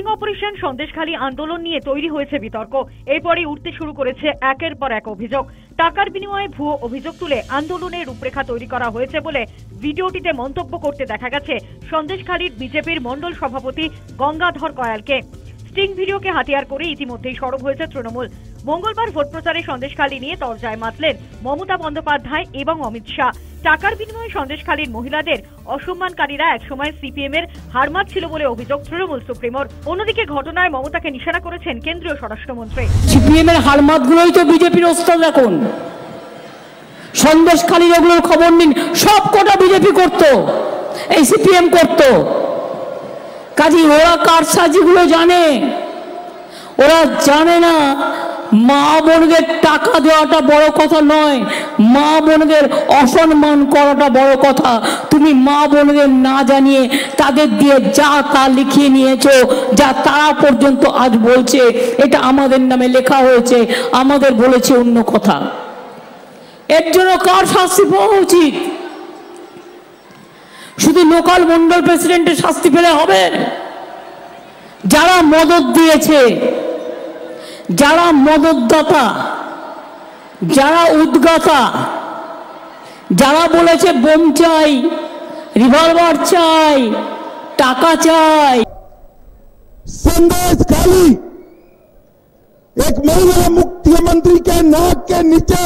Sting operation Sandeshkhali আন্দোলন নিয়ে তৈরি হয়েছে বিতর্ক। এরপরই উঠতে শুরু করেছে একের পর এক অভিযোগ। টাকার বিনিময়ে ভুয়ো অভিযোগ তুলে আন্দোলনের রূপরেখা তৈরি করা হয়েছে বলে ভিডিওটিতে মন্তব্য করতে দেখা গেছে সন্দেশখালীর বিজেপির মণ্ডল সভাপতি গঙ্গাধর কয়ালকে। স্টিং ভিডিওকে হাতিয়ার করে ইতিমধ্যেই সরব হয়েছে তৃণমূল। মঙ্গলবার ভোট প্রচারে সন্দেশখালী নিয়ে তরজায় মাতলেন মমতা বন্দ্যোপাধ্যায় এবং অমিত শাহ। টাকার বিনিময়ে সন্দেশখালীর মহিলাদের অসম্মানকারীরা একসময় সিপিএম এর হারমাত ছিল বলে অভিযোগ তৃণমূল সুপ্রিমোর। অন্যদিকে ঘটনায় মমতাকে নিশানা করেছেন কেন্দ্রীয় স্বরাষ্ট্রমন্ত্রী। সিপিএম এর হারমাত গুলোই তো বিজেপির ওস্তাদ। এখন সন্দেশখালীর ওগুলোর খবর নিন, সব কটা বিজেপি করতো, এই সিপিএম করতো। কাজী ওরা কারসাজিগুলো জানে। ওরা জানে না মা বোনদের টাকা দেওয়াটা বড় কথা নয়, মা বোনদের অসম্মান করাটা বড় কথা। তুমি মা বোনদের না জানিয়ে তাদের দিয়ে যা তা লিখিয়ে নিয়েছো, যা তারা পর্যন্ত আজ বলছে এটা আমাদের নামে লেখা হয়েছে, আমাদের বলেছে অন্য কথা। এর জন্য কার শাস্তি পাওয়া উচিত? শুধু লোকাল মন্ডল প্রেসিডেন্টের শাস্তি পেলে হবে? যারা মদত দিয়েছে, যারা মদতদাতা, যারা উদ্গাতা, যারা বলেছে বোম চাই, রিভলভার চাই, টাকা চাই। संदेशखाली एक महिला मुख्यमंत्री के नाक के नीचे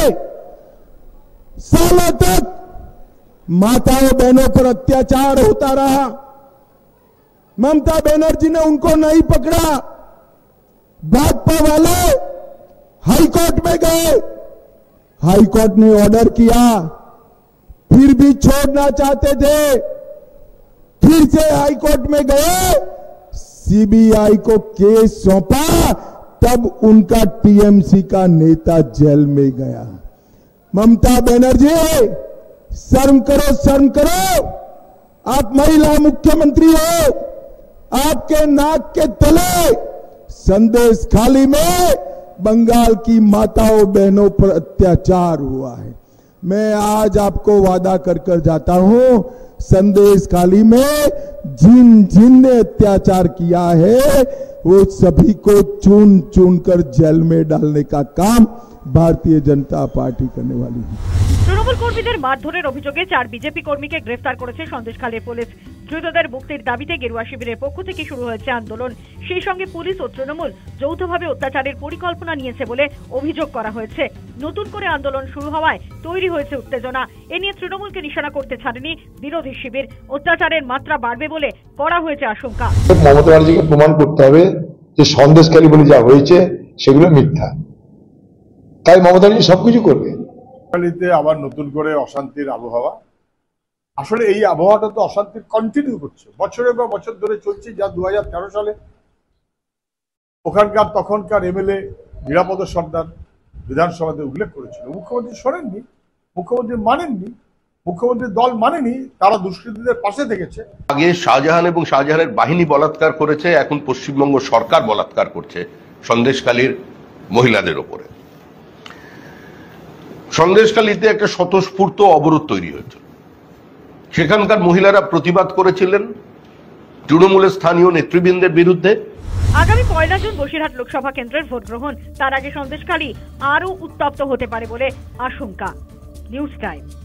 सालों तक माताओं बहनों पर अत्याचार होता रहा। ममता बनर्जी ने उनको नहीं पकड़ा। भाजपा वाले हाईकोर्ट में गए, हाईकोर्ट ने ऑर्डर किया, फिर भी छोड़ना चाहते थे, फिर से हाईकोर्ट में गए, सीबीआई को केस सौंपा, तब उनका टीएमसी का नेता जेल में गया। ममता बनर्जी, शर्म करो, शर्म करो। आप महिला मुख्यमंत्री हो, आपके नाक के तले संदेशखाली में बंगाल की माताओं बहनों पर अत्याचार हुआ है। मैं आज आपको वादा कर जाता हूं, संदेशखाली में जिन जिन ने अत्याचार किया है वो सभी को चुन चुन कर जेल में डालने का काम भारतीय जनता पार्टी करने वाली है। তৃণমূল কর্মীদের মারধরের অভিযোগে 4 বিজেপি কর্মীকে গ্রেফতার করেছে সন্দেশখালীর পুলিশ। ধৃতদের মুক্তির দাবিতে গেরুয়া শিবিরের পক্ষ থেকে শুরু হয়েছে আন্দোলন। সেই সঙ্গে পুলিশ ও তৃণমূল যৌথভাবে অত্যাচারের পরিকল্পনা নিয়েছে বলে অভিযোগ করা হয়েছে। নতুন করে আন্দোলন শুরু হওয়ায় তৈরি হয়েছে উত্তেজনা। এ নিয়ে তৃণমূলকে নিশানা করতে ছাড়েনি বিরোধী শিবির। অত্যাচারের মাত্রা বাড়বে বলে করা হয়েছে আশঙ্কা। মমতা ব্যানার্জিকে প্রমাণ করতে হবে যে সন্দেশখালী বলে যা হয়েছে সেগুলো মিথ্যা। তাই মমতা ব্যানার্জি সবকিছু করবে। আবার নতুন করে অশান্তির আবহাওয়া। আসলে এই আবহাওয়াটা তো অশান্তির কন্টিনিউ করছে, বছরের পর বছর ধরে চলছে। যা 2013 সালে ওখানকার তখনকার এমএলএ নিরাপদ সর্দার বিধানসভাতে উল্লেখ করেছিল। মুখ্যমন্ত্রী শোনেননি, মুখ্যমন্ত্রী মানেননি, মুখ্যমন্ত্রীর দল মানেনি, তারা দুষ্কৃতীদের পাশে থেকেছে। আগে শাহজাহান এবং শাহজাহানের বাহিনী বলাৎকার করেছে, এখন পশ্চিমবঙ্গ সরকার বলাৎকার করছে সন্দেশখালীর মহিলাদের ওপরে। সন্দেশখালীতে একটা স্বতঃস্ফূর্ত অবরোধ তৈরি হয়েছে। সেখানকার মহিলারা প্রতিবাদ করেছিলেন তৃণমূলের স্থানীয় নেতৃবৃন্দের বিরুদ্ধে। আগামী 1 জুন বসিরহাট লোকসভা কেন্দ্রের ভোট গ্রহণ। তার আগে সন্দেশখালী আরও উত্তপ্ত হতে পারে বলে আশঙ্কা। News time.